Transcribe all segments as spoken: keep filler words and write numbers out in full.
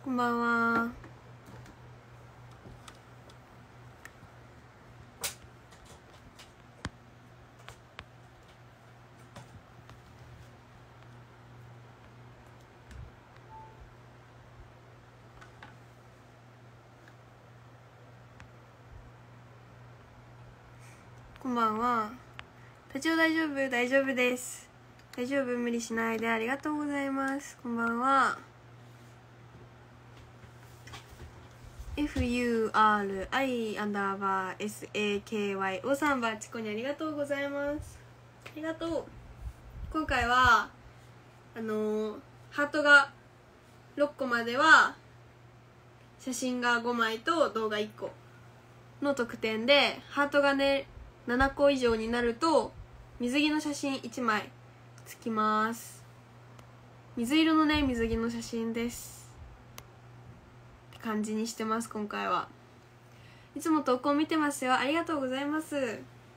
こんばんは。こんばんは。体調大丈夫？大丈夫です。大丈夫、無理しないで。ありがとうございます。こんばんは。 エフユーアールアイ アンダーバー エスエーケーワイ おさんばちこにありがとうございます。ありがとう。今回はあのー、ハートがろっこまでは写真がごまいと動画いっこの特典で、ハートがねななこ以上になると水着の写真いちまいつきます。水色のね水着の写真ですって感じにしてます。今回はいつも投稿見てますよ。ありがとうございます。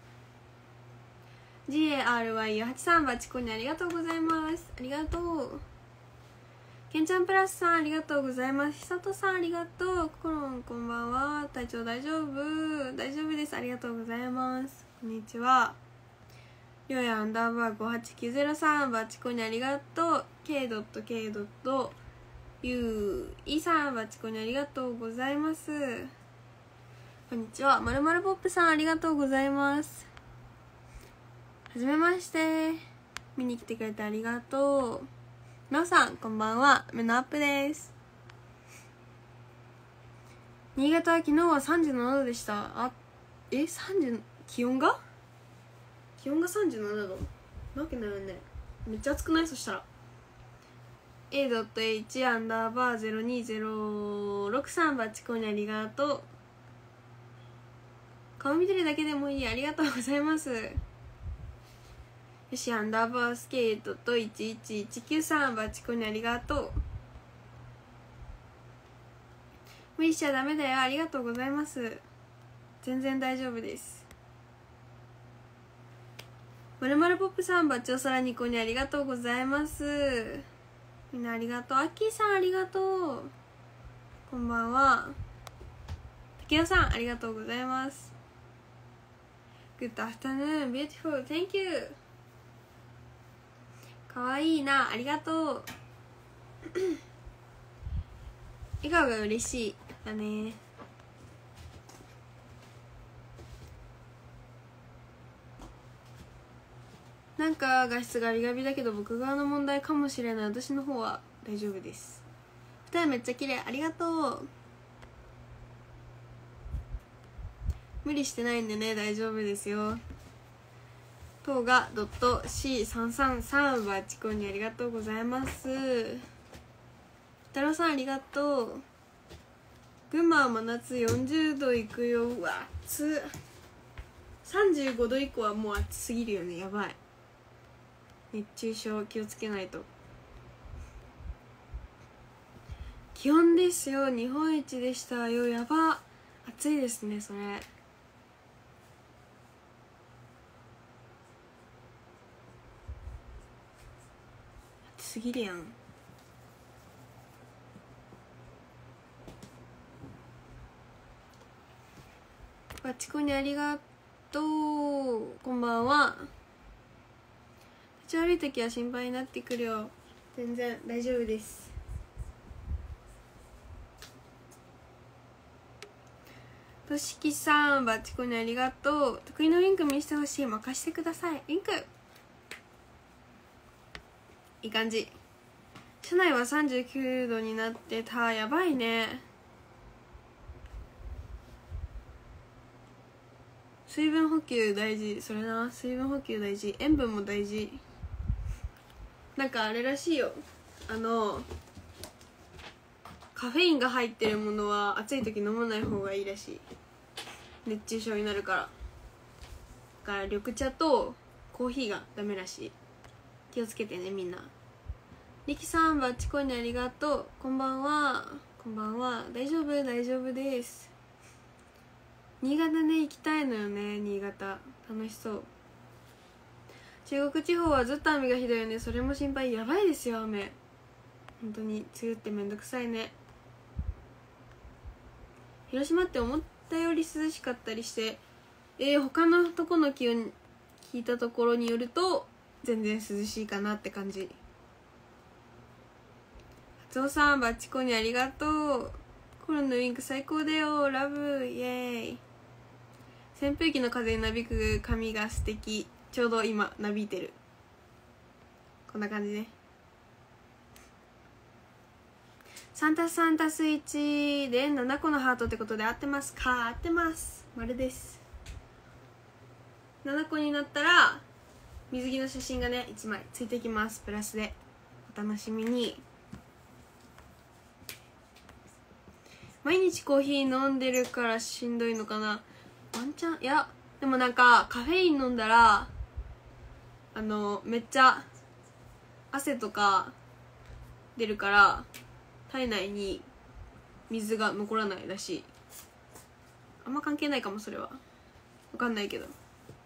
ジーエーアールワイ はちさんばちこにありがとうございます。ありがとう。けんちゃんプラスさんありがとうございます。ひさとさんありがとう。コロンこんばんは。体調大丈夫？大丈夫です。ありがとうございます。こんにちは。りょうやアンダーバーごはちきゅうゼロさんバチコにありがとう。 ケーケーユーイー さんバチコにありがとうございます。こんにちは。まるまるポップさんありがとうございます。はじめまして。見に来てくれてありがとう。なおさんこんばんは。目のアップです。新潟は昨日はさんじゅうななどでした。あえさんじゅう気温が気温がさんじゅうななどなわけないよね。めっちゃ暑くない？そしたら エーエイチ アンダーバーゼロにゼロろくさんバチコにありがとう。顔見てるだけでもいい。ありがとうございます。よしアンダーバースケートといちいちいちきゅうさんバチコにありがとう。無理しちゃダメだよ。ありがとうございます。全然大丈夫です。まるまるポップさんバチおさらニコにありがとうございます。みんなありがとう。アッキーさんありがとう。こんばんは。竹雄さんありがとうございます。 Good afternoon beautiful thank you。 かわいいな。ありがとう笑顔が嬉しいだね。なんか画質がガビガビだけど僕側の問題かもしれない。私の方は大丈夫です。二人めっちゃ綺麗。ありがとう。無理してないんでね大丈夫ですよ。トーガ シーさんさんさん バチコンにありがとうございます。太郎さんありがとう。群馬は真夏よんじゅうどいくよ。うわ暑っ。さんじゅうごど以降はもう暑すぎるよね。やばい。熱中症気をつけないと。気温ですよ。日本一でしたよ。やば暑いですね。それ暑すぎるやん。バチコにありがとう。こんばんは。立ち悪い時は心配になってくるよ。全然大丈夫です。としきさんバチコにありがとう。得意のリンク見せてほしい。任せてください。リンクいい感じ。車内はさんじゅうきゅうどになってた。やばいね。水分補給大事。それな、水分補給大事。塩分も大事。なんかあれらしいよ。あのカフェインが入ってるものは暑い時飲まない方がいいらしい。熱中症になるから。だから緑茶とコーヒーがダメらしい。気をつけてねみんな。リキさんバチコにありがとう。こんばんは。こんばんは。大丈夫大丈夫です。新潟ね行きたいのよね。新潟楽しそう。中国地方はずっと雨がひどいよね。それも心配。やばいですよ雨。本当に梅雨ってめんどくさいね。 広島って思ったより涼しかったりして、えー、他のとこの気温聞いたところによると全然涼しいかなって感じ。初尾さん、バチコにありがとう。コロンのウィンク最高だよ、ラブ、イエーイ。扇風機の風になびく髪が素敵。ちょうど今なびいてる。こんな感じね。さんたすさんたすいちでななこのハートってことで合ってますか？合ってます。丸です。ななこになったら水着の写真がねいちまいついてきます。プラスでお楽しみに。毎日コーヒー飲んでるからしんどいのかな。ワンチャン、いやでもなんかカフェイン飲んだらあのめっちゃ汗とか出るから体内に水が残らないらしい。あんま関係ないかも、それは分かんないけど。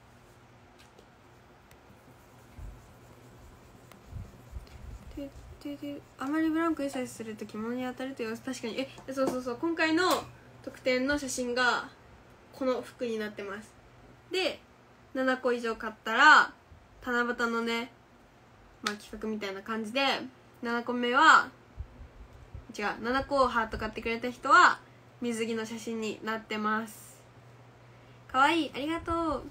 ででであまりブランクにさえすると着物に当たるという。確かに。えそうそうそう、今回の特典の写真がこの服になってます。でななこ以上買ったら七夕のね、まあ、企画みたいな感じでななこめは違うななこをハート買ってくれた人は水着の写真になってます。かわいい、ありがとう。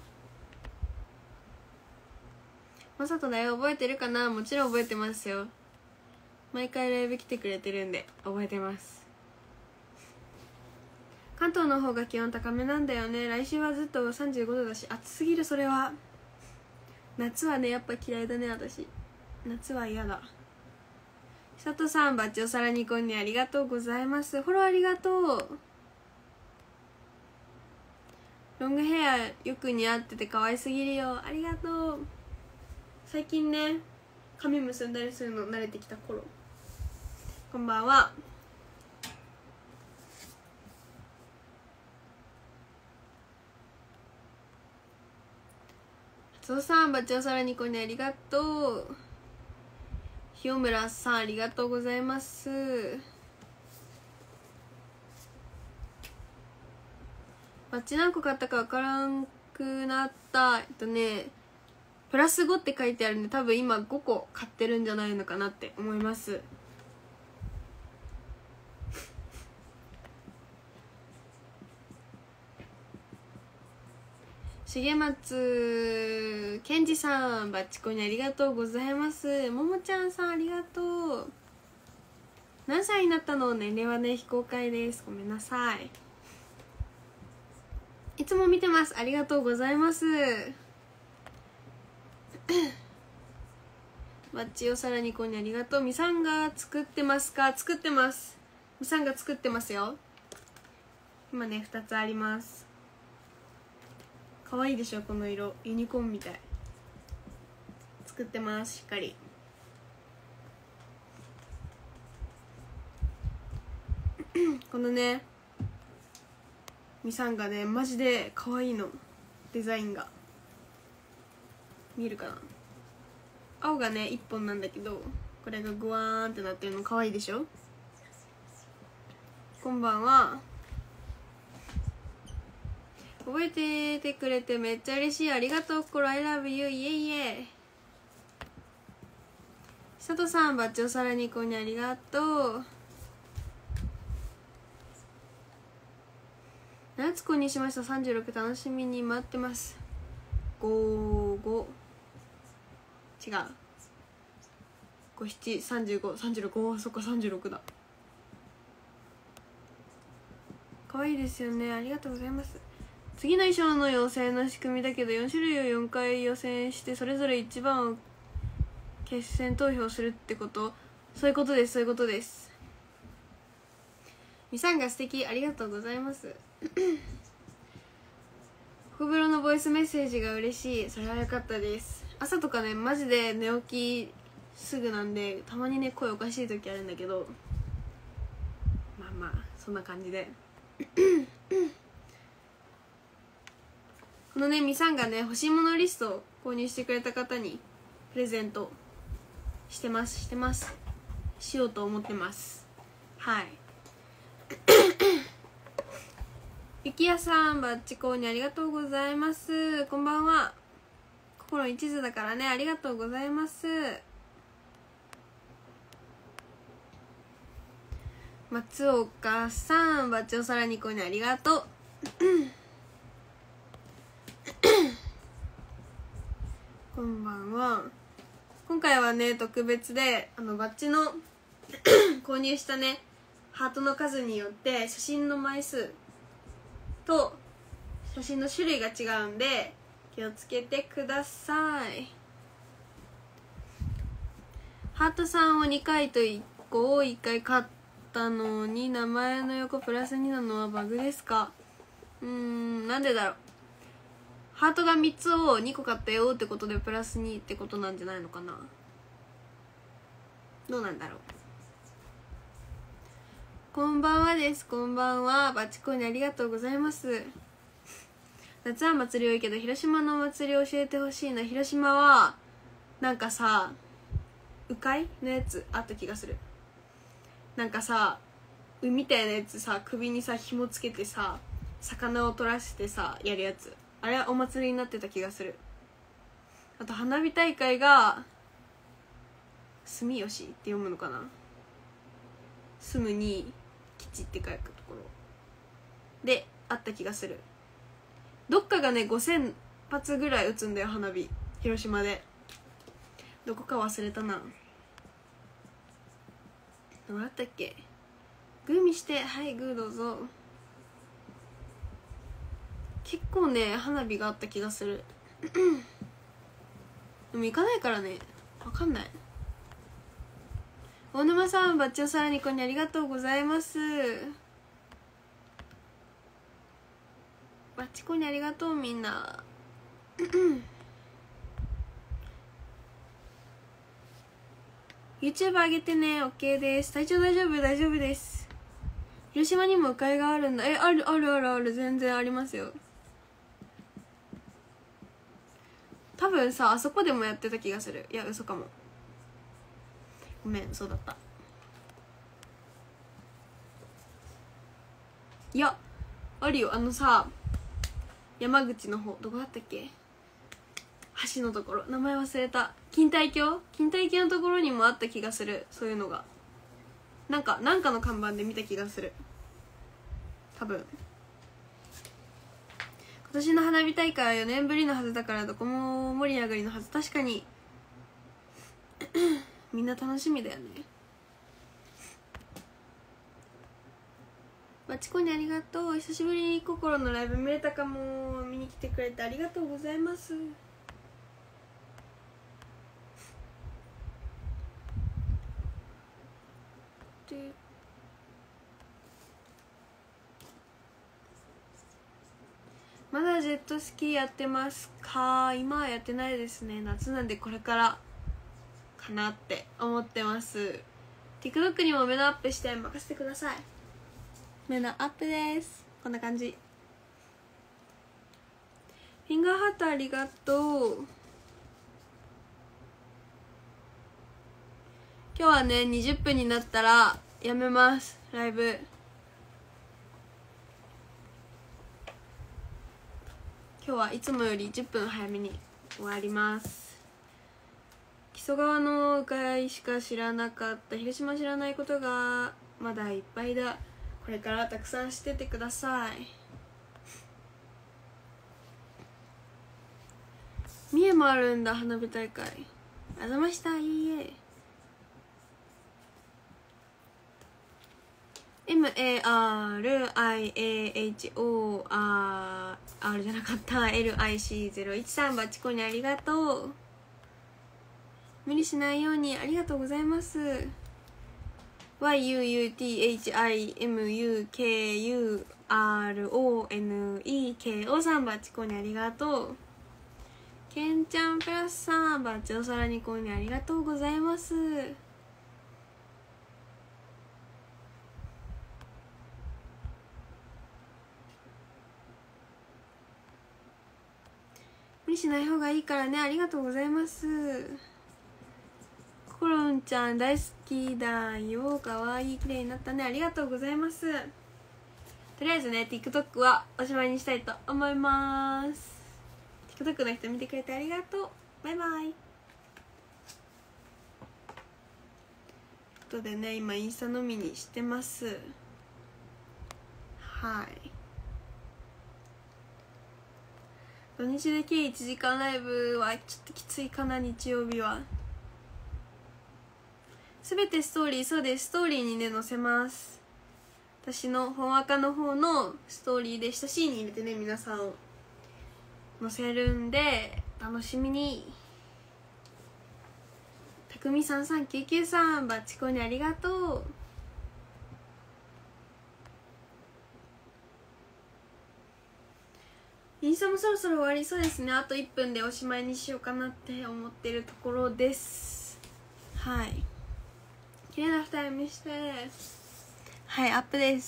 まさとだよ、覚えてるかな。もちろん覚えてますよ。毎回ライブ来てくれてるんで覚えてます。関東の方が気温高めなんだよね。来週はずっとさんじゅうごどだし暑すぎる。それは夏はねやっぱ嫌いだね。私夏は嫌だ。久戸さん、バッチお皿にこんにありがとうございます。フォローありがとう。ロングヘアよく似合ってて可愛すぎるよ。ありがとう。最近ね髪結んだりするの慣れてきた頃。こんばんは。初尾さん、バッチお皿にこんにありがとう。日村さん、ありがとうございます。バッチ何個買ったか分からんくなった。えっとねプラスごって書いてあるんで多分今ごこ買ってるんじゃないのかなって思います。重松健二さん、バッチコにありがとうございます。ももちゃんさん、ありがとう。何歳になったの？年齢はね非公開です。ごめんなさい。いつも見てます。ありがとうございます。バッチお皿にこにありがとう。みさんが作ってますか？作ってます。みさんが作ってますよ。今ねふたつあります。可愛いでしょこの色。ユニコーンみたい。作ってます。しっかりこのねみさんがねマジで可愛いの。デザインが見えるかな。青がねいっぽんなんだけどこれがグワーンってなってるの可愛いでしょ。こんばんは。覚えててくれてめっちゃ嬉しい。ありがとう。心 I love you。 イエイエイ。佐藤さん、バッチお皿にこにありがとう。夏子にしました。さんじゅうろく楽しみに待ってます。ごご違うごななさんじゅうご さんじゅうろく。おーそっかさんじゅうろくだ。可愛いですよね。ありがとうございます。次の衣装の養成の仕組みだけどよん種類をよんかい予選してそれぞれいちばんを決選投票するってこと？そういうことです。そういうことです。みさんが素敵。ありがとうございます。小風呂のボイスメッセージが嬉しい。それは良かったです。朝とかねマジで寝起きすぐなんでたまにね声おかしい時あるんだけどまあまあそんな感じでこのねみさんがね欲しいものリストを購入してくれた方にプレゼントしてますしてますしようと思ってます。はいゆきやさんバッチコーにありがとうございます。こんばんは。心一途だからね、ありがとうございます。松岡さんバッチおさらにこにありがとうこんばんは。今回はね特別であのバッチの購入したねハートの数によって写真の枚数と写真の種類が違うんで気をつけてください。ハートさんをにかいといっこをいっかい買ったのに名前の横プラスになのはバグですか？うーん、なんでだろう。ハートがみっつをにこ買ったよってことでプラスにってことなんじゃないのかな。どうなんだろう。こんばんはです。こんばんは。バチコにありがとうございます。夏は祭り多いけど広島のお祭り教えてほしいな。広島はなんかさ鵜飼のやつあった気がする。なんかさ鵜みたいなやつさ首にさ紐つけてさ魚を取らせてさやるやつ、あれはお祭りになってた気がする。あと花火大会が住吉って読むのかな、住むに基地って書くところであった気がする。どっかがねごせんぱつぐらい撃つんだよ花火、広島で。どこか忘れたな。どうだったっけ。グー見して、はいグーどうぞ。結構ね花火があった気がするでも行かないからね分かんない。大沼さんバッチオさらにこにありがとうございます。バッチコにありがとうみんなYouTube 上げてね。 OK です。体調大丈夫？大丈夫です。広島にも鵜飼があるんだ。え、あるあるあるある、全然ありますよ。多分さあそこでもやってた気がする。いや嘘かも、ごめんそうだった。いやあるよ。あのさ山口の方どこだったっけ、橋のところ名前忘れた。錦帯橋錦帯橋のところにもあった気がする。そういうのがなんかなんかの看板で見た気がする多分。今年の花火大会はよねんぶりのはずだからどこも盛り上がりのはず。確かにみんな楽しみだよね。バチコにありがとう。久しぶりに心のライブ見れたかも。見に来てくれてありがとうございます。でまだジェットスキーやってますか？今はやってないですね。夏なんでこれからかなって思ってます。 TikTok にも目のアップして任せてください。目のアップです。こんな感じ。フィンガーハートありがとう。今日はねにじゅっぷんになったらやめますライブ。今日はいつもよりじゅっぷん早めに終わります。木曽川の鵜飼しか知らなかった。広島知らないことがまだいっぱいだ。これからたくさん知っててください。三重もあるんだ花火大会。あざました。いいえ エム エー アール アイ エー エイチ オー アール じゃなかった エル アイ シー ゼロ いち さん バチコにありがとう。無理しないようにありがとうございます。 ワイ ユー ユー ティー エイチ アイ エム ユー ケー ユー アール オー エヌ イー ケー オー さんバチコにありがとう。けんちゃんプラスさんバチおさらにこにありがとうございます。無理しない方がいいからね。ありがとうございます。コロンちゃん大好きだよ。かわいい、綺麗になったね。ありがとうございます。 とりあえずね TikTok はおしまいにしたいと思います。 TikTok の人見てくれてありがとう。バイバイ。ということでね、今インスタのみにしてます。はい、土日で計いちじかんライブはちょっときついかな。日曜日はすべてストーリー、そうです、ストーリーにね載せます。私の本赤の方のストーリーで親しいに入れてね皆さんを載せるんで楽しみに。たくみさんさんきゅうきゅうさんバチコにありがとう。インスタもそろそろ終わりそうですね。あといっぷんでおしまいにしようかなって思ってるところです。はい、綺麗な二重見して。はい、アップです。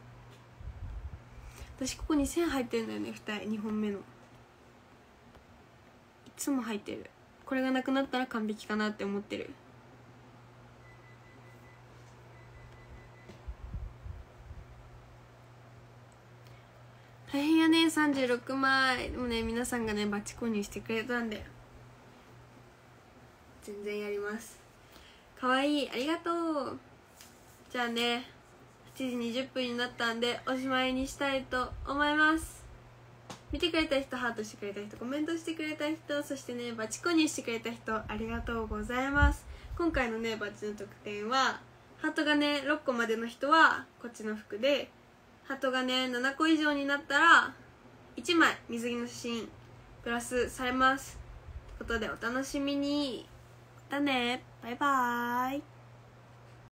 私ここに線入ってるんだよね、二重にほんめのいつも入ってる。これがなくなったら完璧かなって思ってる。大変やね、さんじゅうろくまい。でもね皆さんがねバチコンにしてくれたんで全然やります。かわいい、ありがとう。じゃあねはちじにじゅっぷんになったんでおしまいにしたいと思います。見てくれた人、ハートしてくれた人、コメントしてくれた人、そしてねバチコンにしてくれた人、ありがとうございます。今回のねバチの特典はハートがねろっこまでの人はこっちの服で、ハートがねななこ以上になったらいちまい水着の写真プラスされます。ということでお楽しみに。またね、バイバーイ。